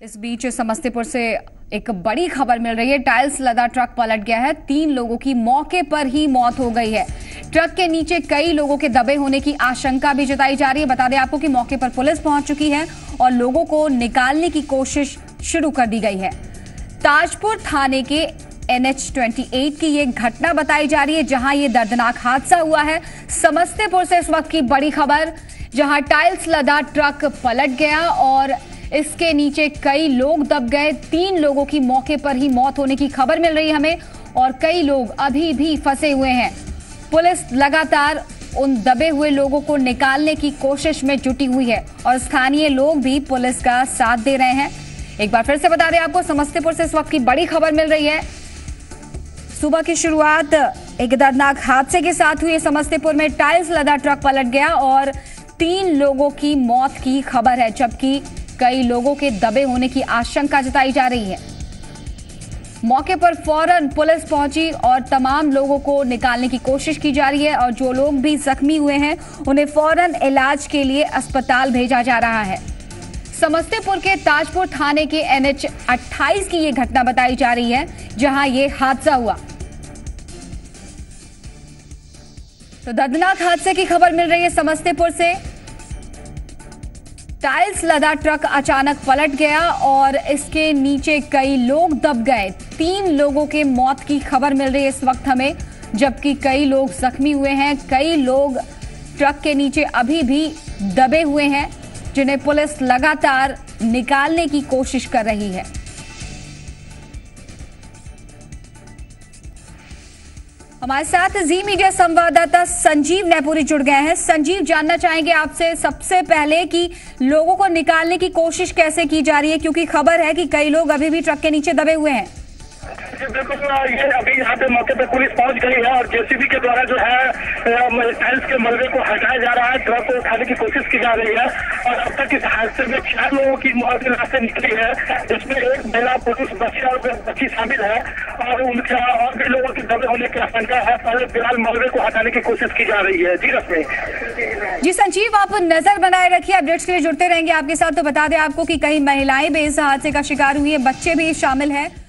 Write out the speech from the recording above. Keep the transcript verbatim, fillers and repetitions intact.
इस बीच समस्तीपुर से एक बड़ी खबर मिल रही है। टाइल्स लदा ट्रक पलट गया है। तीन लोगों की मौके पर ही मौत हो गई है। ट्रक के नीचे कई लोगों के दबे होने की आशंका भी जताई जा रही है। बता दें आपको कि मौके पर पुलिस पहुंच चुकी है और लोगों को निकालने की कोशिश शुरू कर दी गई है। ताजपुर थाने के एन एच अट्ठाईस की ये घटना बताई जा रही है, जहां ये दर्दनाक हादसा हुआ है। समस्तीपुर से इस वक्त की बड़ी खबर, जहां टाइल्स लदा ट्रक पलट गया और इसके नीचे कई लोग दब गए। तीन लोगों की मौके पर ही मौत होने की खबर मिल रही है हमें और कई लोग अभी भी फंसे हुए हैं। पुलिस लगातार उन दबे हुए लोगों को निकालने की कोशिश में जुटी हुई है और स्थानीय लोग भी पुलिस का साथ दे रहे हैं। एक बार फिर से बता दें आपको, समस्तीपुर से इस वक्त की बड़ी खबर मिल रही है। सुबह की शुरुआत एक दर्दनाक हादसे के साथ हुई है। समस्तीपुर में टाइल्स लदा ट्रक पलट गया और तीन लोगों की मौत की खबर है, जबकि कई लोगों के दबे होने की आशंका जताई जा रही है। मौके पर फौरन पुलिस पहुंची और तमाम लोगों को निकालने की कोशिश की जा रही है और जो लोग भी जख्मी हुए हैं उन्हें फौरन इलाज के लिए अस्पताल भेजा जा रहा है। समस्तीपुर के ताजपुर थाने के एन एच अट्ठाईस की ये घटना बताई जा रही है, जहां ये हादसा हुआ। तो दर्दनाक हादसे की खबर मिल रही है समस्तीपुर से। टाइल्स लदा ट्रक अचानक पलट गया और इसके नीचे कई लोग दब गए। तीन लोगों के मौत की खबर मिल रही है इस वक्त हमें, जबकि कई लोग जख्मी हुए हैं। कई लोग ट्रक के नीचे अभी भी दबे हुए हैं, जिन्हें पुलिस लगातार निकालने की कोशिश कर रही है। हमारे साथ जी मीडिया संवाददाता संजीव नैपुरी जुड़ गए हैं। संजीव, जानना चाहेंगे आपसे सबसे पहले कि लोगों को निकालने की कोशिश कैसे की जा रही है, क्योंकि खबर है कि कई लोग अभी भी ट्रक के नीचे दबे हुए हैं। बिल्कुल, ये अभी यहाँ पे मौके पे पुलिस पहुंच गई है और जे सी बी के द्वारा जो है टाइल्स के मलबे को हटाया जा रहा है। ट्रक को उठाने की कोशिश की जा रही है और अब तक इस हादसे में चार लोगों की मौत से निकली है, जिसमें एक महिला, पुरुष, बच्ची और बच्ची शामिल है और उनका और भी लोगों के दबे होने की आशंका है। पर फिलहाल मलबे को हटाने की कोशिश की जा रही है। जी रश्मि। जी संजीव, आप नजर बनाए रखिए, अपडेट्स के लिए जुड़ते रहेंगे आपके साथ। तो बता दें आपको कि कई महिलाएं भी इस हादसे का शिकार हुई है, बच्चे भी शामिल है।